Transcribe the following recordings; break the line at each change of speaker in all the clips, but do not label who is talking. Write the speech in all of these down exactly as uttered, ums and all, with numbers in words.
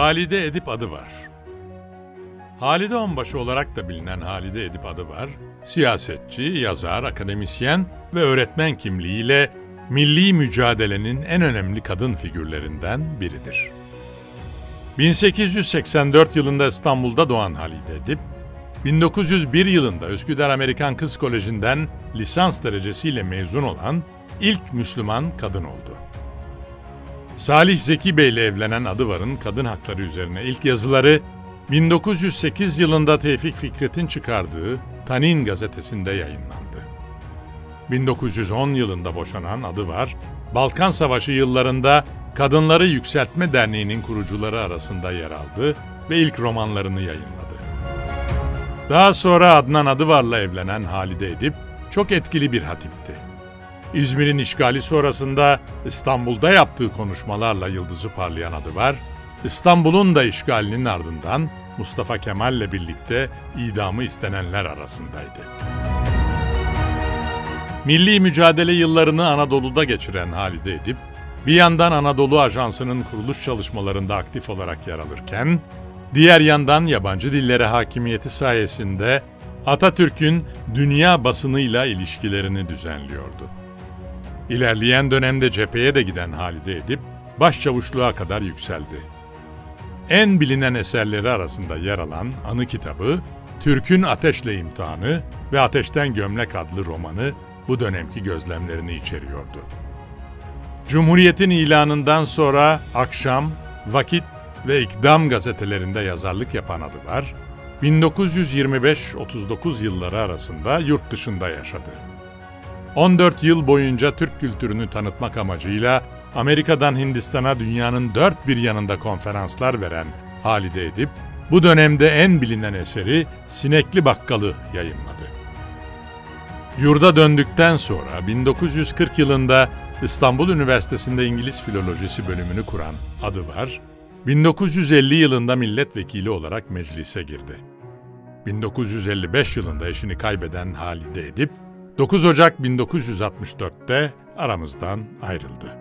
Halide Edip Adıvar. Halide Onbaşı olarak da bilinen Halide Edip Adıvar, siyasetçi, yazar, akademisyen ve öğretmen kimliğiyle milli mücadelenin en önemli kadın figürlerinden biridir. bin sekiz yüz seksen dört yılında İstanbul'da doğan Halide Edip, bin dokuz yüz bir yılında Üsküdar Amerikan Kız Koleji'nden lisans derecesiyle mezun olan ilk Müslüman kadın oldu. Salih Zeki Bey ile evlenen Adıvar'ın kadın hakları üzerine ilk yazıları bin dokuz yüz sekiz yılında Tevfik Fikret'in çıkardığı Tanin gazetesinde yayınlandı. bin dokuz yüz on yılında boşanan Adıvar, Balkan Savaşı yıllarında Kadınları Yükseltme Derneği'nin kurucuları arasında yer aldı ve ilk romanlarını yayınladı. Daha sonra Adnan Adıvar'la evlenen Halide Edip çok etkili bir hatipti. İzmir'in işgali sonrasında İstanbul'da yaptığı konuşmalarla yıldızı parlayan Adıvar, İstanbul'un da işgalinin ardından Mustafa Kemal'le birlikte idamı istenenler arasındaydı. Milli mücadele yıllarını Anadolu'da geçiren Halide Edip, bir yandan Anadolu Ajansı'nın kuruluş çalışmalarında aktif olarak yer alırken, diğer yandan yabancı dillere hakimiyeti sayesinde Atatürk'ün dünya basınıyla ilişkilerini düzenliyordu. İlerleyen dönemde cepheye de giden Halide Edip, başçavuşluğa kadar yükseldi. En bilinen eserleri arasında yer alan anı kitabı, Türk'ün Ateşle İmtihanı ve Ateşten Gömlek adlı romanı bu dönemki gözlemlerini içeriyordu. Cumhuriyet'in ilanından sonra Akşam, Vakit ve İkdam gazetelerinde yazarlık yapan Adıvar, bin dokuz yüz yirmi beş otuz dokuz yılları arasında yurt dışında yaşadı. on dört yıl boyunca Türk kültürünü tanıtmak amacıyla Amerika'dan Hindistan'a dünyanın dört bir yanında konferanslar veren Halide Edip, bu dönemde en bilinen eseri Sinekli Bakkalı yayınladı. Yurda döndükten sonra bin dokuz yüz kırk yılında İstanbul Üniversitesi'nde İngiliz Filolojisi bölümünü kuran Adıvar, bin dokuz yüz elli yılında milletvekili olarak meclise girdi. bin dokuz yüz elli beş yılında eşini kaybeden Halide Edip, dokuz Ocak bin dokuz yüz altmış dört'te aramızdan ayrıldı.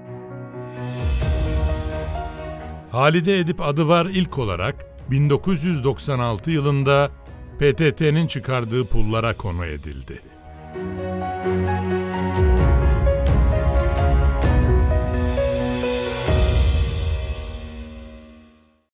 Halide Edip Adıvar ilk olarak bin dokuz yüz doksan altı yılında P T T'nin çıkardığı pullara konu edildi.